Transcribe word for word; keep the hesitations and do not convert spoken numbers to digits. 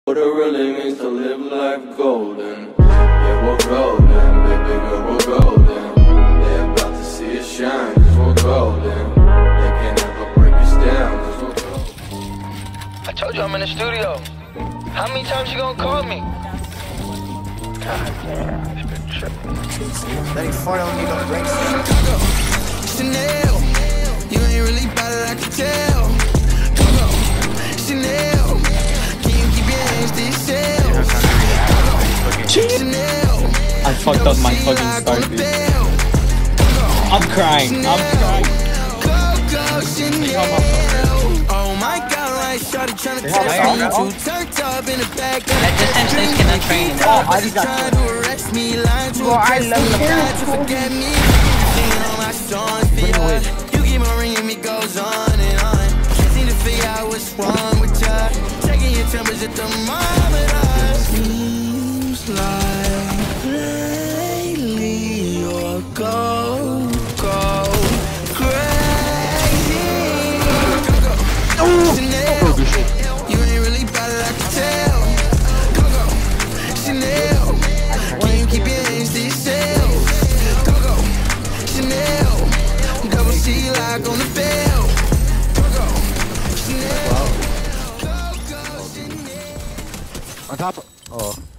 What it really means to live life golden. Yeah, we're golden, baby girl, we're golden. They're about to see us shine, cause we're golden. They can't ever break us down, cause we're golden. I told you I'm in the studio. How many times you gonna call me? God damn, it's been tripping. Letting four don't need no brakes. Chanel, you ain't really bad it, I can tell. Coco, Chanel, can you keep your hands to yourself? Chanel, I fucked up my fucking start, dude. I'm crying, I'm crying. Coco, Chanel. Oh my god, right, shawty tryna test me. You turned up in the back. That distance things cannot train him. Oh, I just got to arrest me, lying to a kiss me, trying to forget me. Singing all my songs for ya. You keep on ringing me, goes on and on. Can't seem to figure out what's wrong with ya. Checking your temperature thermometer. Seems like lately you're go, go crazy. Go, go. Chanel, you ain't really bad it, I can tell. Go, go. Chanel, can you keep your hands to yourself? Go, go. Chanel, double C lock on the bell. Go, go. Chanel, go, go, Chanel. On top of, oh.